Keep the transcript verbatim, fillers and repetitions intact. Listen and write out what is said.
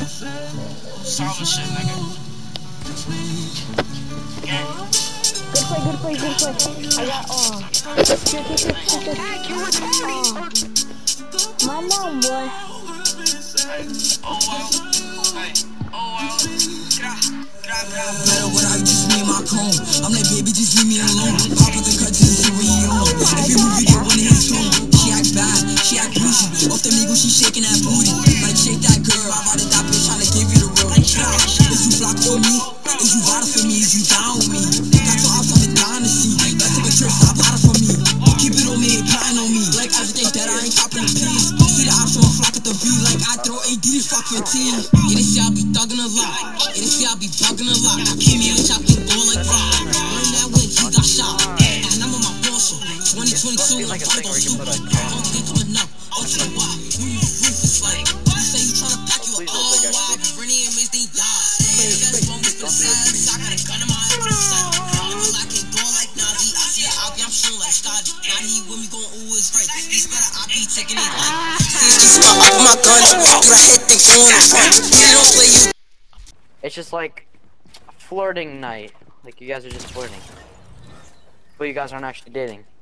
Solid shit, nigga. Gang. Good play, good play, good play. I got, oh. Shit, shit, shit, shit, shit. Oh. My mom, boy. Oh, wow. Hey. Oh, wow. Better without just me and my cone. I'm like, baby, just leave me alone. Pop with the cut to the shit where you own. If you move, you get one in his tone. She act bad, she act bougie. Off the Migo, she shaking that booty. Like, shake that girl. I ride that bitch, tryna give you the road. Like, is you flock for me? Is you ride for me? Is you down with me? Got your ops on the dynasty. Let's take a trip, stop hiding from me. Keep it on me, they plotting on me. Like, everything that I ain't copping the peas. See the ops on my flock at the V. Like, I throw A D to fuck your team. Yeah, they say I be thugging a lot. Yeah, they say I be bugging a lot. Keep me in the chop, get ball like rock. Learn that when he got shot. And I'm on my bullshit. twenty twenty-two, I'm fine, don't shoot. Don't think I'm enough. Ultra wide. You ruthless like. You say you tryna pack you all wide. Rennie and Miss, they die. That's one with the sides. I got a gun in my head with a sight. I can go like Nazi. I see a hobby, I'm showing like Scotty. Now he with me going, ooh, it's right. He's better, I be taking it like. See, my up my guns. Do I hit things on the front? You don't play you. It's just like a flirting night. Like you guys are just flirting. But you guys aren't actually dating.